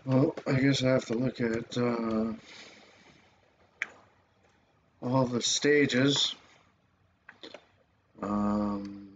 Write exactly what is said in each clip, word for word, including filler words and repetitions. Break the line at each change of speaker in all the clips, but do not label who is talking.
Well, I guess I have to look at uh, all the stages. Um,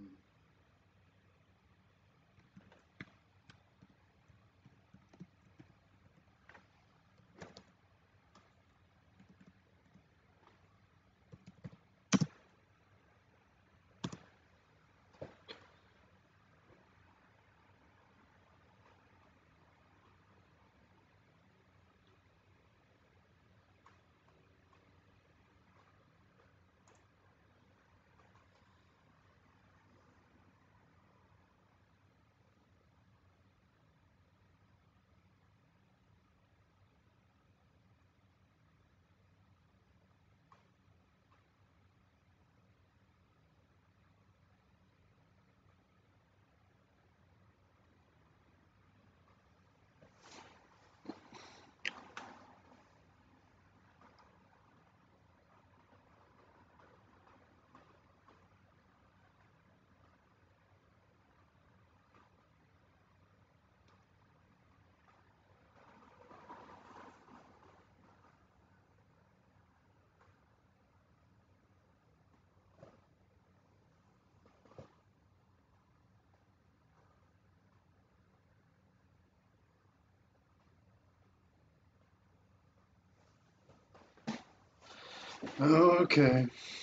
okay,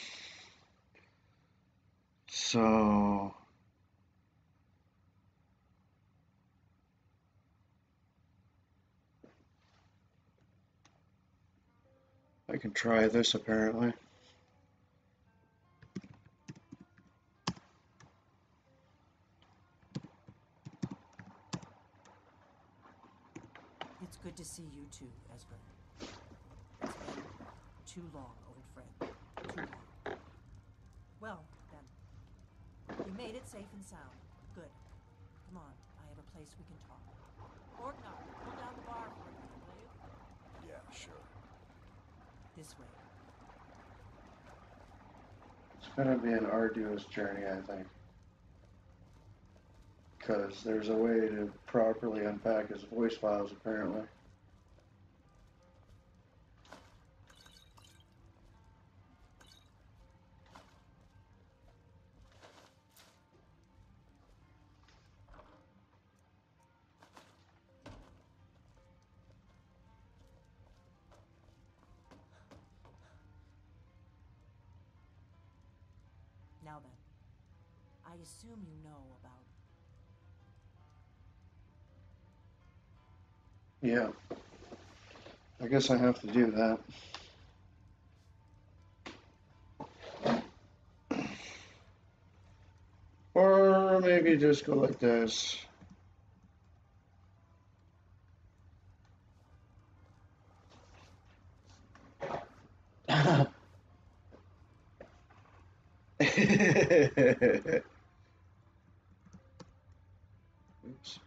so I can try this apparently.
It's good to see you too, Esbern. It's been too long, old friend. Too long. Well, then. You made it safe and sound. Good. Come on, I have a place we can talk. Orknar, hold down the bar for a minute, will you?
Yeah, sure.
This way.
It's gonna be an arduous journey, I think, because there's a way to properly unpack his voice files apparently.
Now then. I assume you know about...
Yeah, I guess I have to do that. Or maybe just go like this. Oops.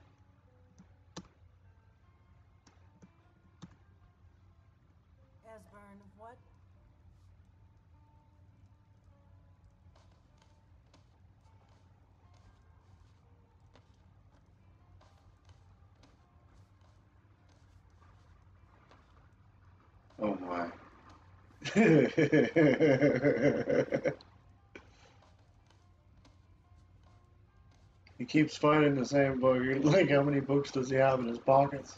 Esbern, what?
Oh my. He keeps finding the same book. Like, how many books does he have in his pockets?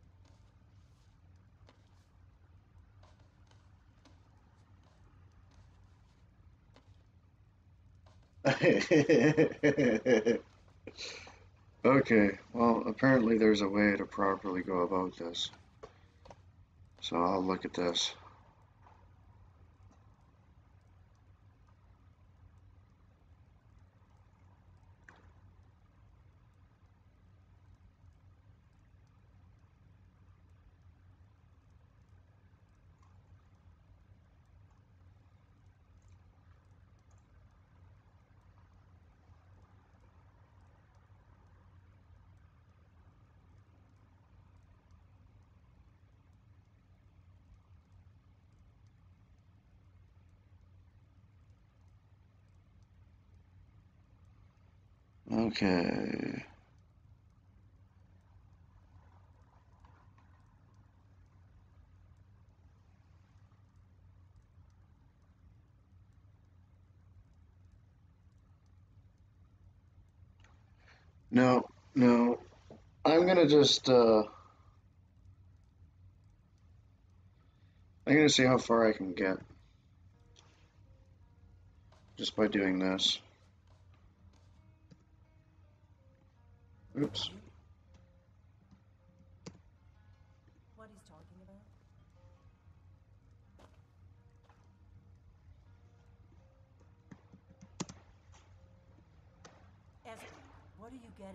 Okay, well, apparently there's a way to properly go about this. So I'll look at this. Okay. No, no. I'm gonna just, uh, I'm gonna see how far I can get just by doing this. Oops.
What he's talking about? Espen, what are you getting?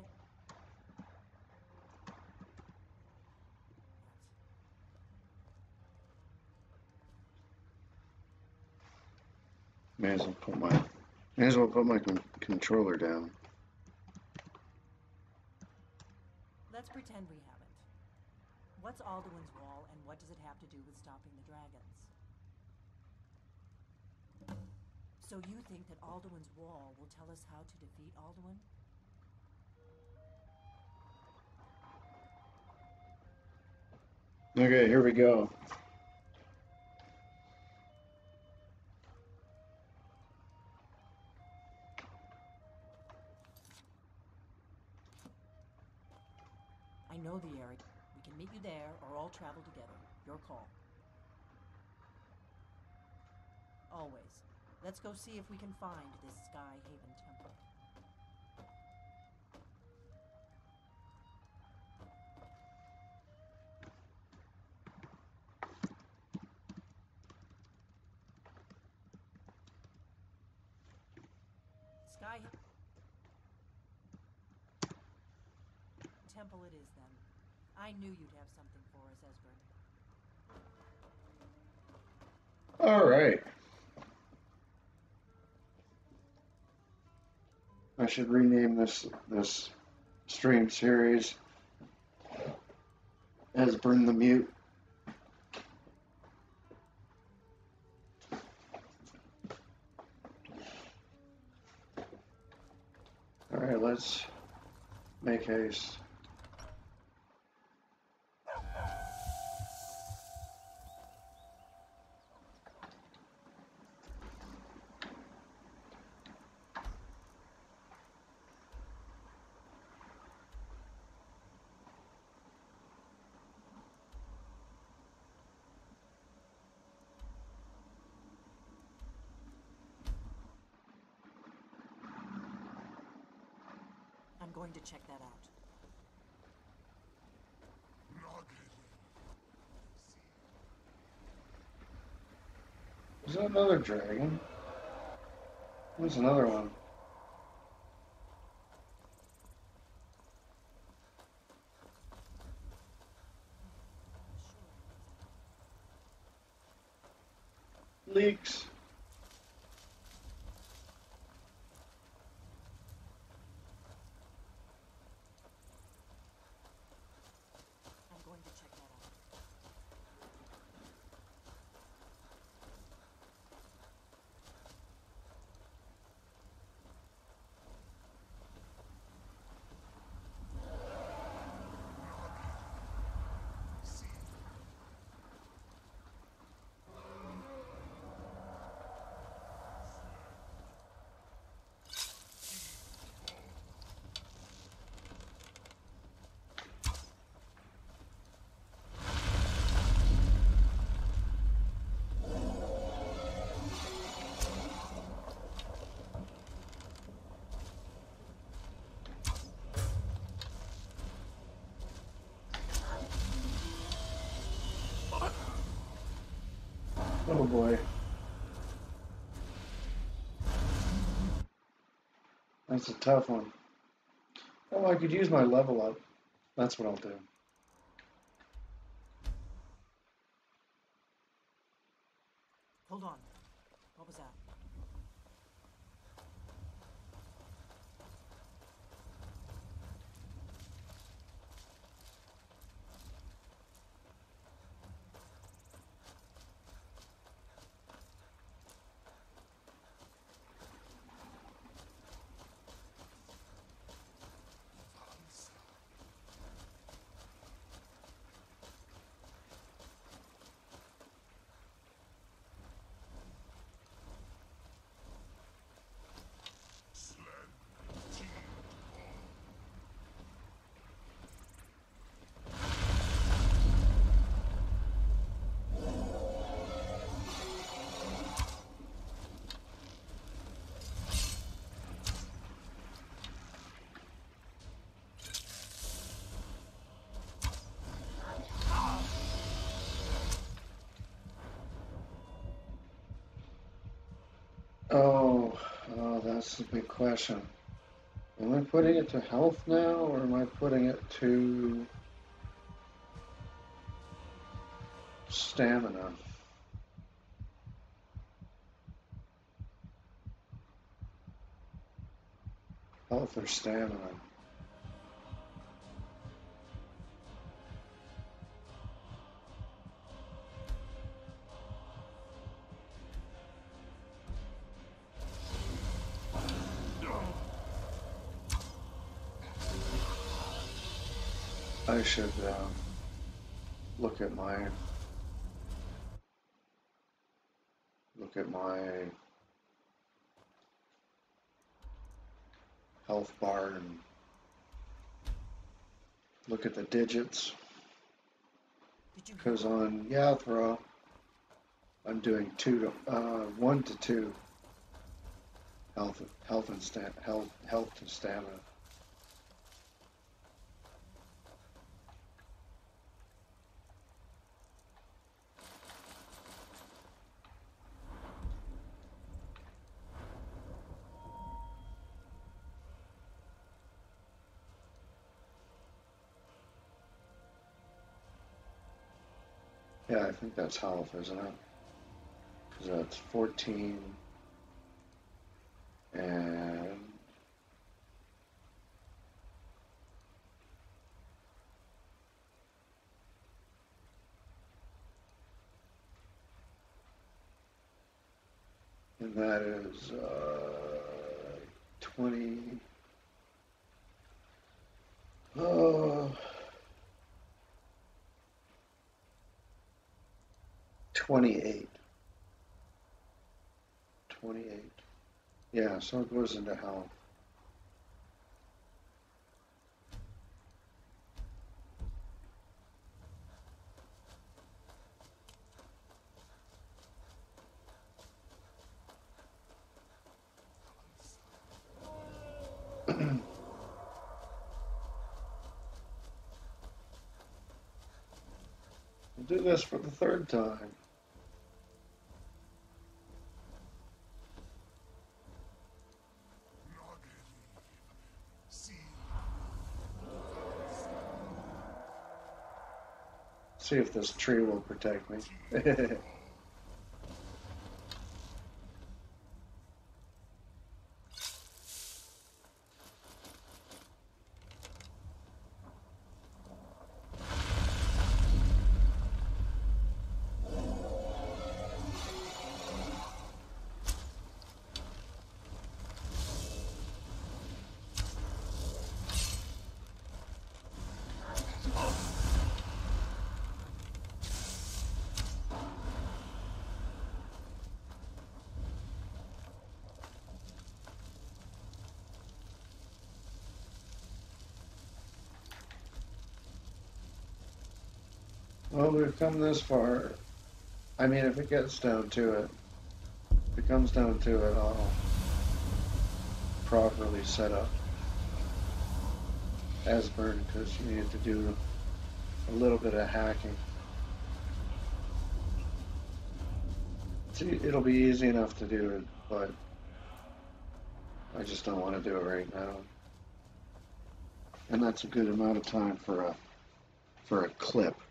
May as well put my, may as well put my con controller down.
Let's pretend we haven't. What's Alduin's Wall, and what does it have to do with stopping the dragons? So you think that Alduin's Wall will tell us how to defeat Alduin?
Okay, here we go.
I know the area. We can meet you there, or all travel together. Your call. Always. Let's go see if we can find this Sky Haven temple. Sky Temple it is, then. I knew you'd have something for us, Esbern.
All right. I should rename this this stream series as Burn the Mute. All right, let's make haste.
I'm going to check that out.
Is that another dragon? There's another one. Leaks.
I'm going to check that out.
Oh boy. That's a tough one. Oh, I could use my level up. That's what I'll do.
Hold on. What was that?
Oh, oh, that's the big question. Am I putting it to health now, or am I putting it to stamina? Health or stamina? I should uh, look at my look at my health bar and look at the digits.
Did you hear
Because
that?
on Yath-Ra, I'm doing two to uh, one to two health, health and sta health, health to stamina. Yeah, I think that's health, isn't it? Because that's fourteen and and that is uh, twenty. Oh, twenty-eight. twenty-eight. Yeah, so it goes into health. We'll do this for the third time. See if this tree will protect me. Well, we've come this far. I mean, if it gets down to it, if it comes down to it, I'll properly set up Esbern because you need to do a little bit of hacking. See, it'll be easy enough to do it, but I just don't want to do it right now. And that's a good amount of time for a for a clip.